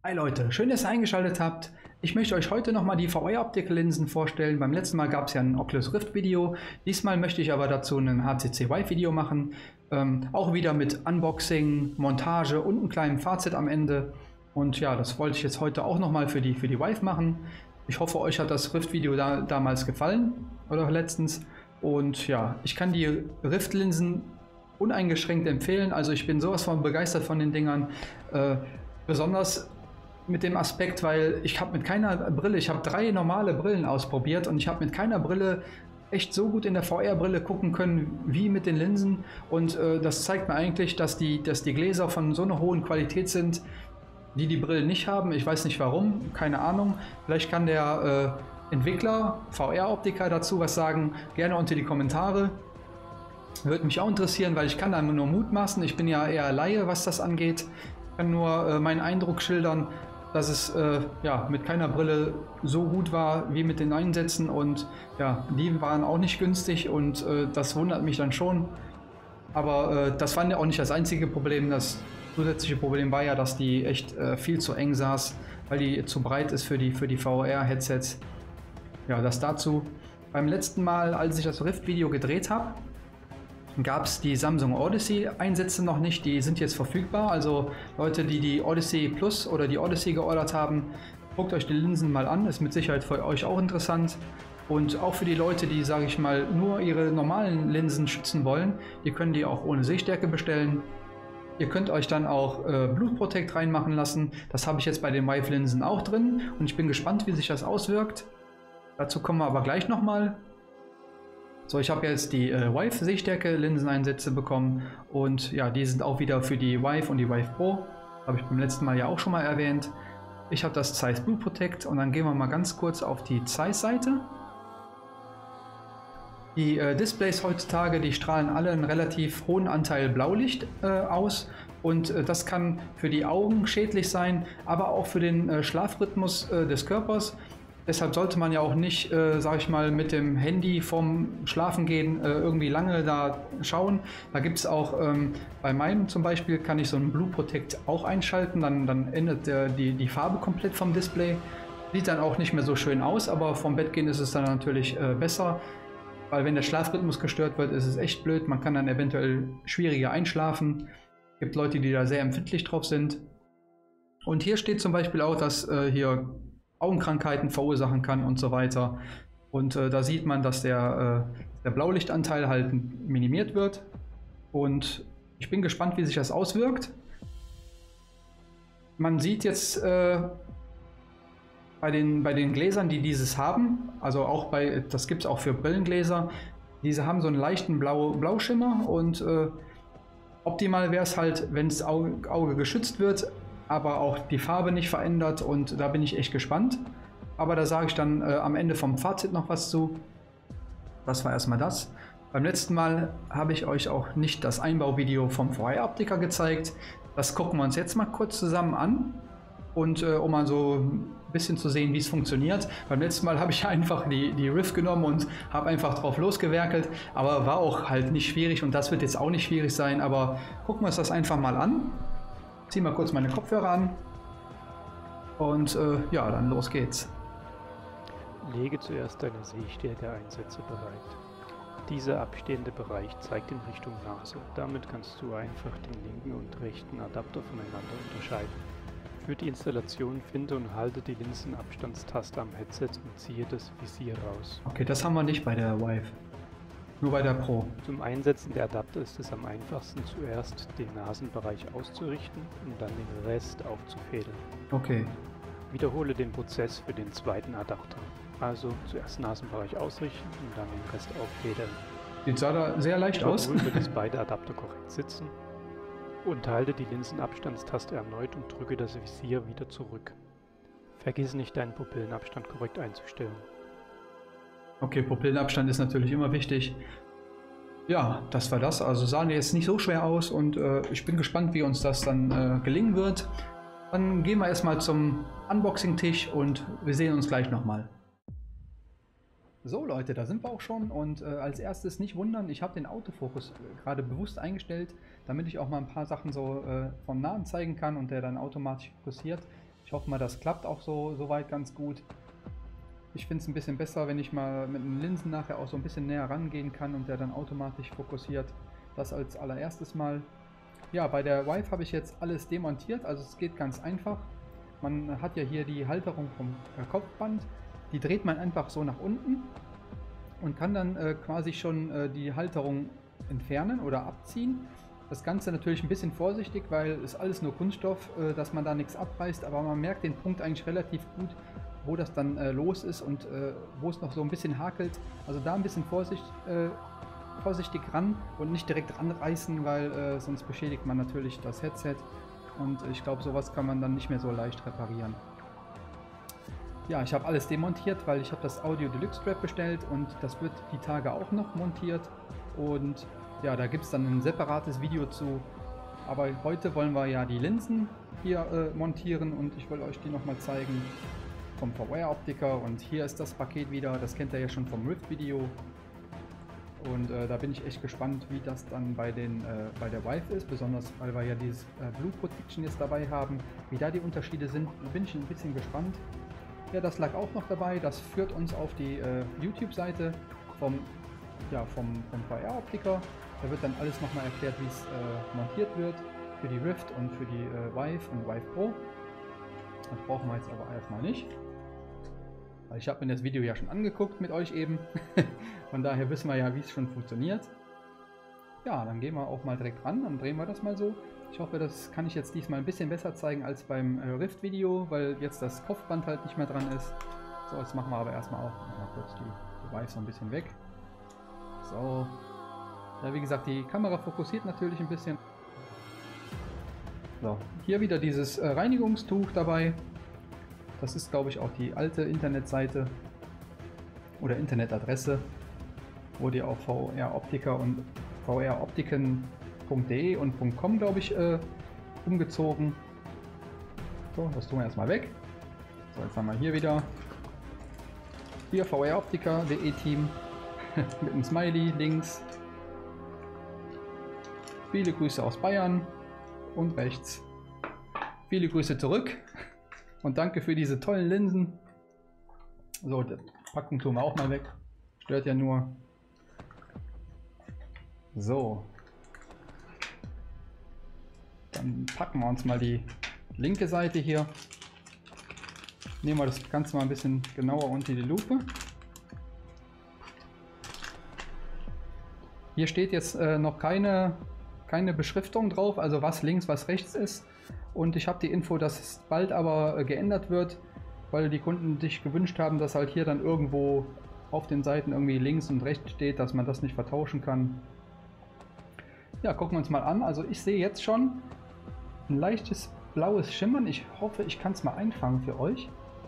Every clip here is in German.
Hi Leute, schön, dass ihr eingeschaltet habt. Ich möchte euch heute nochmal die VR-Optik-Linsen vorstellen. Beim letzten Mal gab es ja ein Oculus Rift Video. Diesmal möchte ich aber dazu ein HTC Vive Video machen. Auch wieder mit Unboxing, Montage und einem kleinen Fazit am Ende. Und ja, das wollte ich jetzt heute auch nochmal für die Vive machen. Ich hoffe, euch hat das Rift-Video damals gefallen oder letztens. Und ja, ich kann die Rift-Linsen uneingeschränkt empfehlen. Also ich bin sowas von begeistert von den Dingern. Besonders mit dem Aspekt, weil ich habe mit keiner Brille, ich habe 3 normale Brillen ausprobiert und ich habe mit keiner Brille echt so gut in der VR-Brille gucken können wie mit den Linsen. Und das zeigt mir eigentlich, dass die Gläser von so einer hohen Qualität sind, die Brillen nicht haben. Ich weiß nicht warum, keine Ahnung. Vielleicht kann der Entwickler, VR-Optiker dazu was sagen, gerne unter die Kommentare. Würde mich auch interessieren, weil ich kann da nur mutmaßen. Ich bin ja eher Laie, was das angeht. Ich kann nur meinen Eindruck schildern, dass es ja, mit keiner Brille so gut war wie mit den Einsätzen, und ja, die waren auch nicht günstig, und das wundert mich dann schon. Aber das war ja auch nicht das einzige Problem. Das zusätzliche Problem war ja, dass die echt viel zu eng saß, weil die zu breit ist für die VR-Headsets. Ja, das dazu. Beim letzten Mal, als ich das Rift-Video gedreht habe, gab es die Samsung Odyssey Einsätze noch nicht, die sind jetzt verfügbar. Also Leute, die die Odyssey Plus oder die Odyssey geordert haben, guckt euch die Linsen mal an, ist mit Sicherheit für euch auch interessant. Und auch für die Leute, die, sage ich mal, nur ihre normalen Linsen schützen wollen, die können die auch ohne Sehstärke bestellen. Ihr könnt euch dann auch Bluetooth Protect reinmachen lassen. Das habe ich jetzt bei den Vive Linsen auch drin, und ich bin gespannt, wie sich das auswirkt. Dazu kommen wir aber gleich nochmal. So, ich habe jetzt die Vive Sehstärke-Linseneinsätze bekommen, und ja, die sind auch wieder für die Vive und die Vive Pro. Habe ich beim letzten Mal ja auch schon mal erwähnt. Ich habe das Zeiss Blue Protect, und dann gehen wir mal ganz kurz auf die Zeiss-Seite. Die Displays heutzutage, die strahlen alle einen relativ hohen Anteil Blaulicht aus, und das kann für die Augen schädlich sein, aber auch für den Schlafrhythmus des Körpers. Deshalb sollte man ja auch nicht, sage ich mal, mit dem Handy vorm Schlafengehen irgendwie lange da schauen. Da gibt es auch, bei meinem zum Beispiel, kann ich so einen Blue Protect auch einschalten, dann ändert die Farbe komplett vom Display. Sieht dann auch nicht mehr so schön aus, aber vom Bett gehen ist es dann natürlich besser, weil wenn der Schlafrhythmus gestört wird, ist es echt blöd. Man kann dann eventuell schwieriger einschlafen. Es gibt Leute, die da sehr empfindlich drauf sind. Und hier steht zum Beispiel auch, dass hier Augenkrankheiten verursachen kann und so weiter. Und da sieht man, dass der Blaulichtanteil halt minimiert wird. Und ich bin gespannt, wie sich das auswirkt. Man sieht jetzt bei den Gläsern, die dieses haben, also auch das gibt es auch für Brillengläser, diese haben so einen leichten Blauschimmer, und optimal wäre es halt, wenn das Auge geschützt wird, aber auch die Farbe nicht verändert, und da bin ich echt gespannt. Aber da sage ich dann am Ende vom Fazit noch was zu. Das war erstmal das. Beim letzten Mal habe ich euch auch nicht das Einbauvideo vom VR-Optiker gezeigt. Das gucken wir uns jetzt mal kurz zusammen an, und um mal so ein bisschen zu sehen, wie es funktioniert. Beim letzten Mal habe ich einfach die Rift genommen und habe einfach drauf losgewerkelt, aber war auch halt nicht schwierig, und das wird jetzt auch nicht schwierig sein. Aber gucken wir uns das einfach mal an. Ziehe mal kurz meine Kopfhörer an, und ja, dann los geht's. Lege zuerst deine Sehstärke-Einsätze bereit. Dieser abstehende Bereich zeigt in Richtung Nase. Damit kannst du einfach den linken und rechten Adapter voneinander unterscheiden. Für die Installation finde und halte die Linsenabstandstaste am Headset und ziehe das Visier raus. Okay, das haben wir nicht bei der Vive. Nur bei der Pro. Zum Einsetzen der Adapter ist es am einfachsten, zuerst den Nasenbereich auszurichten und dann den Rest aufzufädeln. Okay. Wiederhole den Prozess für den zweiten Adapter. Also zuerst Nasenbereich ausrichten und dann den Rest auffädeln. Sieht da sehr leicht aus. Überprüfe, dass beide Adapter korrekt sitzen, und halte die Linsenabstandstaste erneut und drücke das Visier wieder zurück. Vergiss nicht, deinen Pupillenabstand korrekt einzustellen. Okay, Pupillenabstand ist natürlich immer wichtig. Ja, das war das. Also sahen jetzt nicht so schwer aus, und ich bin gespannt, wie uns das dann gelingen wird. Dann gehen wir erstmal zum Unboxing-Tisch, und wir sehen uns gleich nochmal. So Leute, da sind wir auch schon, und als erstes nicht wundern, ich habe den Autofokus gerade bewusst eingestellt, damit ich auch mal ein paar Sachen so von Nahen zeigen kann und der dann automatisch fokussiert. Ich Ich hoffe mal, das klappt auch so weit ganz gut. Ich finde es ein bisschen besser, wenn ich mal mit den Linsen nachher auch so ein bisschen näher rangehen kann und der dann automatisch fokussiert. Das als allererstes mal. Ja, bei der Vive habe ich jetzt alles demontiert, also es geht ganz einfach. Man hat ja hier die Halterung vom Kopfband, die dreht man einfach so nach unten und kann dann quasi schon die Halterung entfernen oder abziehen. Das Ganze natürlich ein bisschen vorsichtig, weil es alles nur Kunststoff, dass man da nichts abreißt, aber man merkt den Punkt eigentlich relativ gut, wo das dann los ist und wo es noch so ein bisschen hakelt. Also da ein bisschen vorsichtig ran und nicht direkt ranreißen, weil sonst beschädigt man natürlich das Headset und ich glaube, sowas kann man dann nicht mehr so leicht reparieren. Ja, ich habe alles demontiert, weil ich habe das Audio Deluxe Strap bestellt und das wird die Tage auch noch montiert und ja, da gibt es dann ein separates Video zu. Aber heute wollen wir ja die Linsen hier montieren und ich will euch die nochmal zeigen vom VR-Optiker und hier ist das Paket wieder, das kennt ihr ja schon vom Rift-Video. Und da bin ich echt gespannt, wie das dann bei der Vive ist, besonders weil wir ja dieses Blue Protection jetzt dabei haben. Wie da die Unterschiede sind, bin ich ein bisschen gespannt. Ja, das lag auch noch dabei, das führt uns auf die YouTube-Seite vom VR-Optiker. Da wird dann alles nochmal erklärt, wie es montiert wird für die Rift und für die Vive und Vive Pro. Das brauchen wir jetzt aber erstmal nicht. Weil ich habe mir das Video ja schon angeguckt mit euch eben. Von daher wissen wir ja, wie es schon funktioniert. Ja, dann gehen wir auch mal direkt ran, dann drehen wir das mal so. Ich hoffe, das kann ich jetzt diesmal ein bisschen besser zeigen als beim Rift-Video, weil jetzt das Kopfband halt nicht mehr dran ist. So, jetzt machen wir aber erstmal auch mal kurz die Vive so ein bisschen weg. So. Ja, wie gesagt, die Kamera fokussiert natürlich ein bisschen. So, hier wieder dieses Reinigungstuch dabei. Das ist, glaube ich, auch die alte Internetseite oder Internetadresse. Wurde ja auch VR-Optiker und vroptiken.de und .com, glaube ich, umgezogen. So, das tun wir erstmal weg. So, jetzt haben wir hier wieder vroptiker.de Team mit einem Smiley links. Viele Grüße aus Bayern und rechts. Viele Grüße zurück und danke für diese tollen Linsen. So, die Packung tun wir auch mal weg. Stört ja nur. So. Dann packen wir uns mal die linke Seite hier. Nehmen wir das Ganze mal ein bisschen genauer unter die Lupe. Hier steht jetzt noch keine Beschriftung drauf, also was links, was rechts ist. Und ich habe die Info, dass es bald aber geändert wird, weil die Kunden sich gewünscht haben, dass halt hier dann irgendwo auf den Seiten irgendwie links und rechts steht, dass man das nicht vertauschen kann. Ja, gucken wir uns mal an. Also ich sehe jetzt schon ein leichtes blaues Schimmern. Ich hoffe, ich kann es mal einfangen für euch.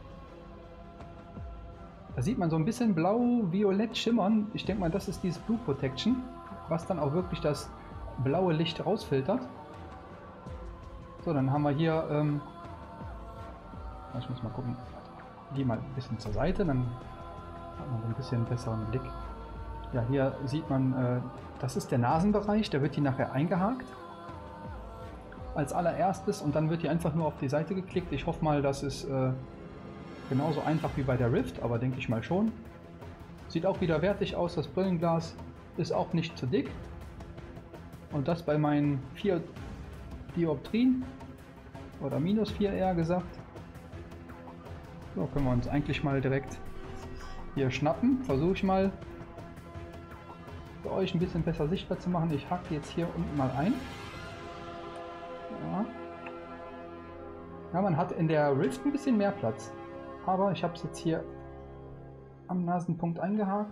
Da sieht man so ein bisschen blau-violett schimmern. Ich denke mal, das ist dieses Blue Protection, was dann auch wirklich das blaue Licht rausfiltert. So, dann haben wir hier, ich muss mal gucken, die mal ein bisschen zur Seite, dann hat man so ein bisschen besseren Blick. Ja, hier sieht man, das ist der Nasenbereich, der wird hier nachher eingehakt. Als allererstes und dann wird die einfach nur auf die Seite geklickt. Ich hoffe mal, das ist genauso einfach wie bei der Rift, aber denke ich mal schon. Sieht auch wieder wertig aus, das Brillenglas ist auch nicht zu dick. Und das bei meinen 4 Dioptrien oder minus 4 eher gesagt. So, können wir uns eigentlich mal direkt hier schnappen. Versuche ich mal für euch ein bisschen besser sichtbar zu machen. Ich hake jetzt hier unten mal ein. Ja. Ja, man hat in der Rift ein bisschen mehr Platz. Aber ich habe es jetzt hier am Nasenpunkt eingehakt.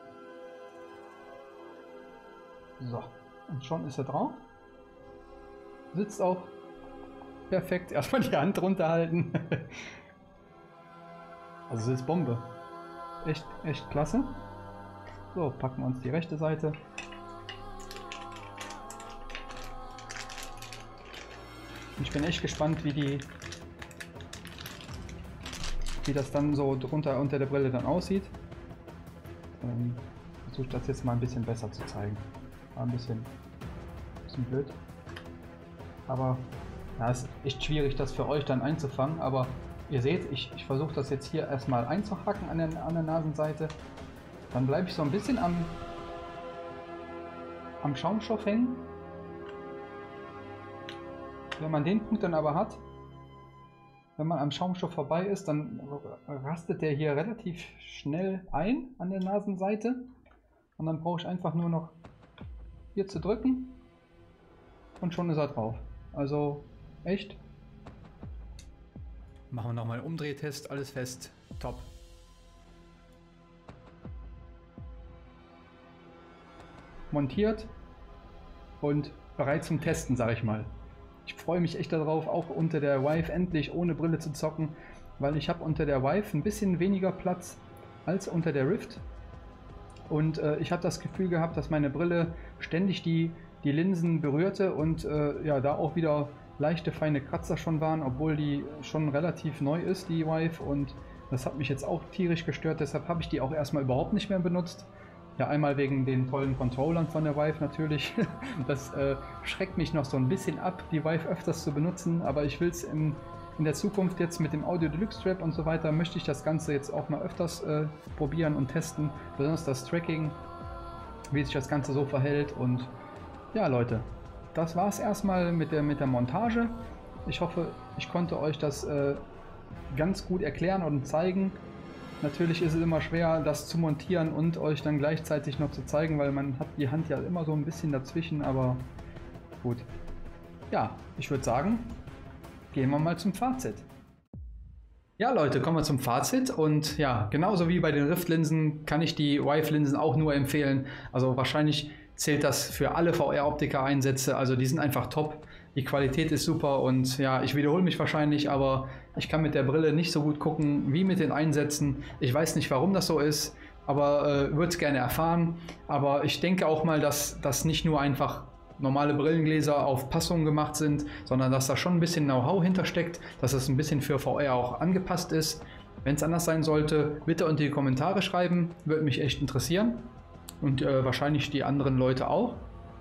So, und schon ist er drauf. Sitzt auch perfekt. Erstmal die Hand runterhalten. Also es ist Bombe. Echt klasse. So, packen wir uns die rechte Seite. Ich bin echt gespannt, wie das dann so drunter unter der Brille dann aussieht. Versuche ich das jetzt mal ein bisschen besser zu zeigen. War ein bisschen blöd. Aber Ja, es ist echt schwierig, das für euch dann einzufangen, aber ihr seht, ich versuche das jetzt hier erstmal einzuhacken an der Nasenseite. Dann bleibe ich so ein bisschen am Schaumstoff hängen. Wenn man den Punkt dann aber hat, wenn man am Schaumstoff vorbei ist, dann rastet der hier relativ schnell ein an der Nasenseite. Und dann brauche ich einfach nur noch hier zu drücken und schon ist er drauf. Also echt. Machen wir nochmal einen Umdrehtest, alles fest, top. Montiert und bereit zum Testen, sage ich mal. Ich freue mich echt darauf, auch unter der Vive endlich ohne Brille zu zocken, weil ich habe unter der Vive ein bisschen weniger Platz als unter der Rift. Und ich habe das Gefühl gehabt, dass meine Brille ständig die Linsen berührte und ja, da auch wieder leichte feine Kratzer schon waren, obwohl die schon relativ neu ist, die Vive. Und das hat mich jetzt auch tierisch gestört, deshalb habe ich die auch erstmal überhaupt nicht mehr benutzt. Ja, einmal wegen den tollen Controllern von der Vive natürlich. Das schreckt mich noch so ein bisschen ab, die Vive öfters zu benutzen, aber ich will es in der Zukunft jetzt mit dem Audio Deluxe Strap und so weiter, möchte ich das Ganze jetzt auch mal öfters probieren und testen, besonders das Tracking, wie sich das Ganze so verhält. Und ja Leute, das war es erstmal mit der Montage. Ich hoffe, ich konnte euch das ganz gut erklären und zeigen. Natürlich ist es immer schwer, das zu montieren und euch dann gleichzeitig noch zu zeigen, weil man hat die Hand ja immer so ein bisschen dazwischen, aber gut. Ja, ich würde sagen, gehen wir mal zum Fazit. Ja Leute, kommen wir zum Fazit und ja, genauso wie bei den Rift-Linsen kann ich die Vive-Linsen auch nur empfehlen. Also wahrscheinlich zählt das für alle VR-Optiker-Einsätze, also die sind einfach top. Die Qualität ist super und ja, ich wiederhole mich wahrscheinlich, aber ich kann mit der Brille nicht so gut gucken wie mit den Einsätzen. Ich weiß nicht, warum das so ist, aber würde es gerne erfahren. Aber ich denke auch mal, dass das nicht nur einfach normale Brillengläser auf Passung gemacht sind, sondern dass da schon ein bisschen Know-how hintersteckt, dass es ein bisschen für VR auch angepasst ist. Wenn es anders sein sollte, bitte unter die Kommentare schreiben, würde mich echt interessieren und wahrscheinlich die anderen Leute auch.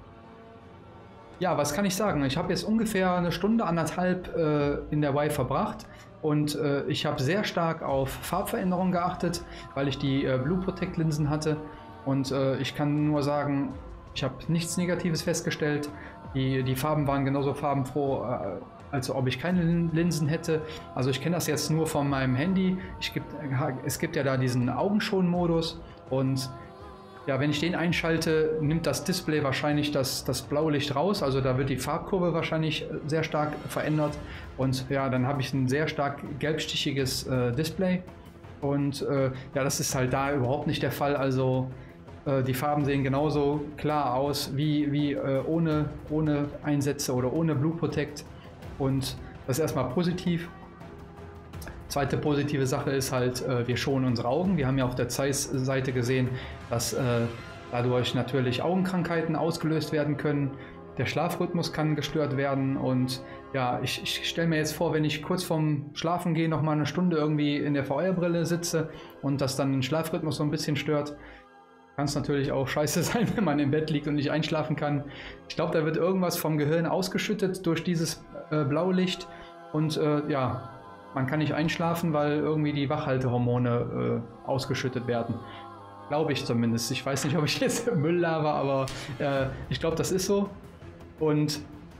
Ja, was kann ich sagen? Ich habe jetzt ungefähr eine Stunde, anderthalb in der Vive verbracht und ich habe sehr stark auf Farbveränderung geachtet, weil ich die Blue Protect Linsen hatte und ich kann nur sagen, ich habe nichts Negatives festgestellt. Die Farben waren genauso farbenfroh, als ob ich keine Linsen hätte. Also ich kenne das jetzt nur von meinem Handy. Es gibt ja da diesen Augenschonmodus und ja, wenn ich den einschalte, nimmt das Display wahrscheinlich das Blaulicht raus. Also da wird die Farbkurve wahrscheinlich sehr stark verändert. Und ja, dann habe ich ein sehr stark gelbstichiges Display. Und ja, das ist halt da überhaupt nicht der Fall. Also die Farben sehen genauso klar aus wie ohne Einsätze oder ohne Blue Protect. Und das ist erstmal positiv. Zweite positive Sache ist halt, wir schonen unsere Augen. Wir haben ja auf der Zeiss-Seite gesehen, dass dadurch natürlich Augenkrankheiten ausgelöst werden können. Der Schlafrhythmus kann gestört werden und ja, ich stelle mir jetzt vor, wenn ich kurz vorm Schlafen gehen noch mal eine Stunde irgendwie in der VR-Brille sitze und das dann den Schlafrhythmus so ein bisschen stört, kann es natürlich auch scheiße sein, wenn man im Bett liegt und nicht einschlafen kann. Ich glaube, da wird irgendwas vom Gehirn ausgeschüttet durch dieses Blaulicht und ja, man kann nicht einschlafen, weil irgendwie die Wachhaltehormone ausgeschüttet werden. Glaube ich zumindest. Ich weiß nicht, ob ich jetzt Müll laber, aber ich glaube, das ist so. Und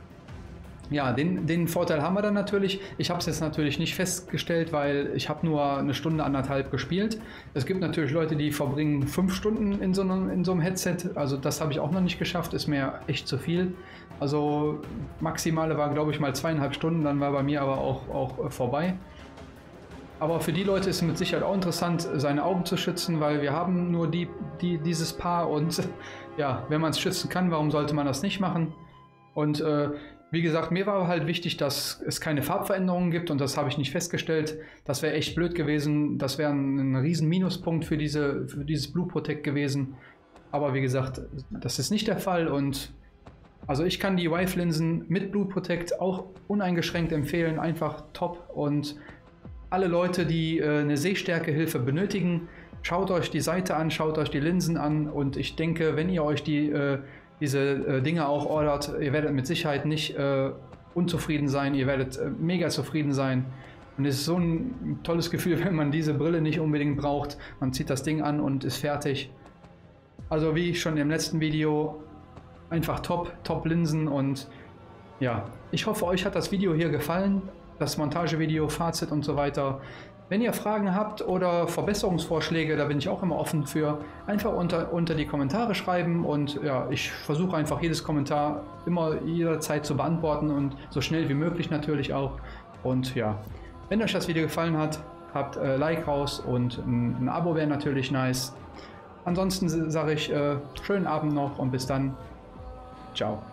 ja, den Vorteil haben wir dann natürlich. Ich habe es jetzt natürlich nicht festgestellt, weil ich habe nur eine Stunde, anderthalb gespielt. Es gibt natürlich Leute, die verbringen 5 Stunden in so einem Headset. Also das habe ich auch noch nicht geschafft, ist mir echt zu viel. Also maximale war, glaube ich, mal 2,5 Stunden, dann war bei mir aber auch vorbei. Aber für die Leute ist es mit Sicherheit auch interessant, seine Augen zu schützen, weil wir haben nur dieses Paar und ja, wenn man es schützen kann, warum sollte man das nicht machen? Und wie gesagt, mir war halt wichtig, dass es keine Farbveränderungen gibt und das habe ich nicht festgestellt. Das wäre echt blöd gewesen. Das wäre ein riesen Minuspunkt für dieses Blue Protect gewesen. Aber wie gesagt, das ist nicht der Fall und also ich kann die Vive-Linsen mit Blue Protect auch uneingeschränkt empfehlen. Einfach top und alle Leute, die eine Sehstärkehilfe benötigen, schaut euch die Seite an, schaut euch die Linsen an und ich denke, wenn ihr euch diese Dinge auch ordert, ihr werdet mit Sicherheit nicht unzufrieden sein, ihr werdet mega zufrieden sein. Und es ist so ein tolles Gefühl, wenn man diese Brille nicht unbedingt braucht. Man zieht das Ding an und ist fertig. Also wie schon im letzten Video, einfach top Linsen. Und ja, ich hoffe, euch hat das Video hier gefallen, das Montagevideo, Fazit und so weiter. Wenn ihr Fragen habt oder Verbesserungsvorschläge, da bin ich auch immer offen für, einfach unter die Kommentare schreiben. Und ja, ich versuche einfach jedes Kommentar immer jederzeit zu beantworten und so schnell wie möglich natürlich auch. Und ja, wenn euch das Video gefallen hat, habt Like raus und ein Abo wäre natürlich nice. Ansonsten sage ich schönen Abend noch und bis dann. Ciao.